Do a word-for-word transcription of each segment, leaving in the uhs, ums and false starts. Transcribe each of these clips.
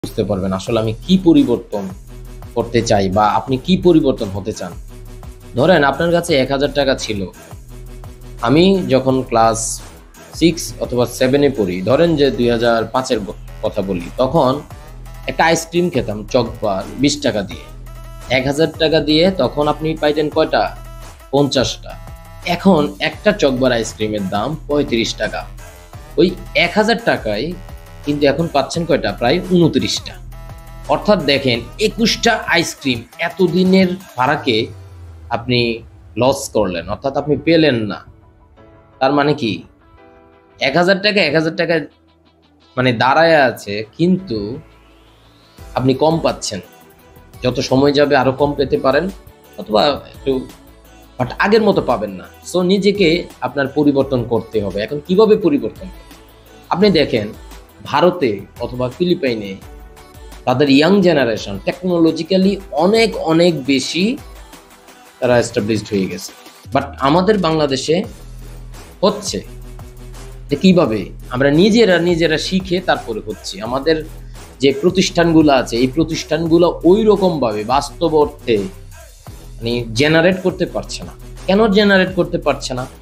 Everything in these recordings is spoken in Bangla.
বুঝতে পারবেন আসলে আমি কি পরিবর্তন করতে চাই বা আপনি কি পরিবর্তন হতে চান। ধরেন আপনার কাছে এক হাজার টাকা ছিল। আমি যখন ক্লাস সিক্স অথবা সেভেনে পড়ি, ধরেন যে দুই হাজার পাঁচের কথা বলি, তখন একটা আইসক্রিম খেতাম চকবার বিশ টাকা দিয়ে। এক হাজার টাকা দিয়ে তখন আপনি পাইতেন কয়টা? পঞ্চাশটা। এখন একটা চকবার আইসক্রিমের দাম পঁয়ত্রিশ টাকা। ওই এক হাজার টাকায় কিন্তু এখন পাচ্ছেন কয়টা? প্রায় উনত্রিশটা। অর্থাৎ দেখেন, একুশটা আইসক্রিম এতদিনের ফারাকে আপনি লস করলেন, অর্থাৎ আপনি পেলেন না। তার মানে কি এক হাজার টাকা এক হাজার টাকায় মানে দাঁড়ায় আছে, কিন্তু আপনি কম পাচ্ছেন। যত সময় যাবে আরো কম পেতে পারেন, অথবা একটু বাট আগের মতো পাবেন না। সো নিজেকে আপনার পরিবর্তন করতে হবে। এখন কিভাবে পরিবর্তন? আপনি দেখেন ভারতে অথবা ফিলিপাইনে তাদের ইয়াং জেনারেশন টেকনোলজিক্যালি অনেক অনেক বেশি তারা এস্টাবলিশড হয়ে গেছে। বাট আমাদের বাংলাদেশে হচ্ছে যে কিভাবে আমরা নিজেরা নিজেরা শিখে তারপরে হচ্ছে। আমাদের যে প্রতিষ্ঠানগুলো আছে, এই প্রতিষ্ঠানগুলো ওই রকম ভাবে বাস্তব অর্থে মানে জেনারেট করতে পারছে না। কেন জেনারেট করতে পারছে না?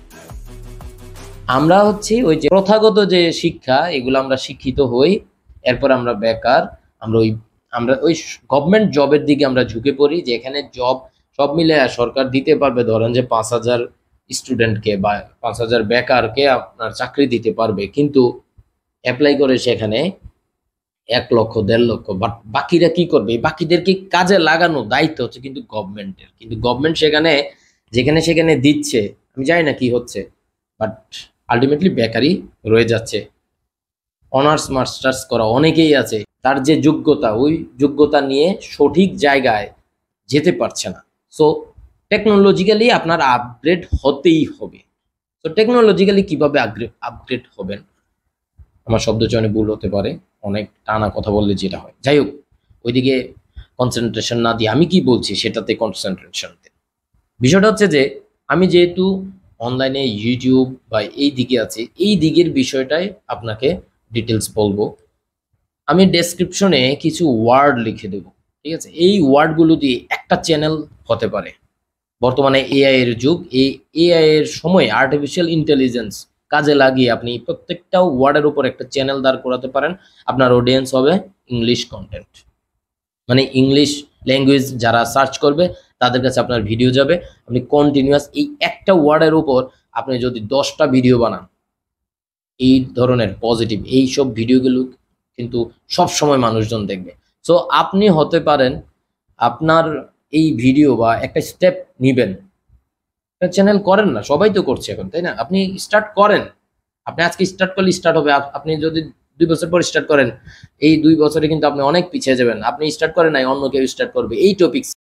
আমরা হচ্ছে ওই যে প্রথাগত যে শিক্ষা, এগুলো আমরা শিক্ষিত হই, এরপর আমরা বেকার। আমরা ওই আমরা ওই গভর্নমেন্ট জবের দিকে আমরা ঝুঁকে পড়ি, যে এখানে জব সব মিলে সরকার দিতে পারবে। ধরেন যে পাঁচ হাজার স্টুডেন্টকে বা পাঁচ হাজার বেকারকে আপনার চাকরি দিতে পারবে, কিন্তু অ্যাপ্লাই করে সেখানে এক লক্ষ দেড় লক্ষ। বাট বাকিরা কি করবে? বাকিদেরকে কাজে লাগানো দায়িত্ব হচ্ছে কিন্তু গভর্নমেন্টের। কিন্তু গভর্নমেন্ট সেখানে যেখানে সেখানে দিচ্ছে, আমি জানি না কি হচ্ছে, বাট আলটিমেটলি বেকারই রয়ে যাচ্ছে। অনার্স মাস্টার্স করা অনেকেই আছে, তার যে যোগ্যতা, ওই যোগ্যতা নিয়ে সঠিক জায়গায় যেতে পারছে না। সো টেকনোলজিক্যালি আপনার আপগ্রেড হতেই হবে। তো টেকনোলজিক্যালি কিভাবে আপগ্রেড হবেন? আমার শব্দ চয়নে ভুল হতে পারে, অনেক টানা কথা বললে যেটা হয়। যাই হোক, ওইদিকে কনসেন্ট্রেশন না দিয়ে আমি কি বলছি সেটাতে কনসেন্ট্রেশন দেন। বিষয়টা হচ্ছে যে আমি যেহেতু অনলাইনে ইউটিউব বা এই দিকে আছে, এই দিকের বিষয়টাই আপনাকে ডিটেলস বলবো। আমি ডেসক্রিপশনে কিছু ওয়ার্ড লিখে দেব, ঠিক আছে? এই ওয়ার্ডগুলো দিয়ে একটা চ্যানেল হতে পারে। বর্তমানে এআই এর যুগ, এই এআই এর সময় আর্টিফিশিয়াল ইন্টেলিজেন্স কাজে লাগিয়ে আপনি প্রত্যেকটা ওয়ার্ডের উপর একটা চ্যানেল দাঁড় করাতে পারেন। আপনার অডিয়েন্স হবে ইংলিশ কন্টেন্ট, মানে ইংলিশ ল্যাঙ্গুয়েজ যারা সার্চ করবে তাদের কাছে আপনার ভিডিও যাবে। আপনি কন্টিনিউয়াস এই একটা ওয়ার্ডের উপর আপনি যদি দশটা ভিডিও বানান, এই ধরনের পজিটিভ এই সব ভিডিওগুলো কিন্তু সব সময় মানুষজন দেখবে। সো আপনি হতে পারেন আপনার এই ভিডিও বা একটা স্টেপ নিবেন। চ্যানেল করেন না, সবাই তো করছে এখন, তাই না? আপনি স্টার্ট করেন। আপনি আজকে স্টার্ট করলে স্টার্ট হবে। আপনি যদি দুই বছর পর স্টার্ট করেন, এই দুই বছরে কিন্তু আপনি অনেক পিছিয়ে যাবেন। আপনি স্টার্ট করেন নাই, অন্য কেউ স্টার্ট করবে এই টপিক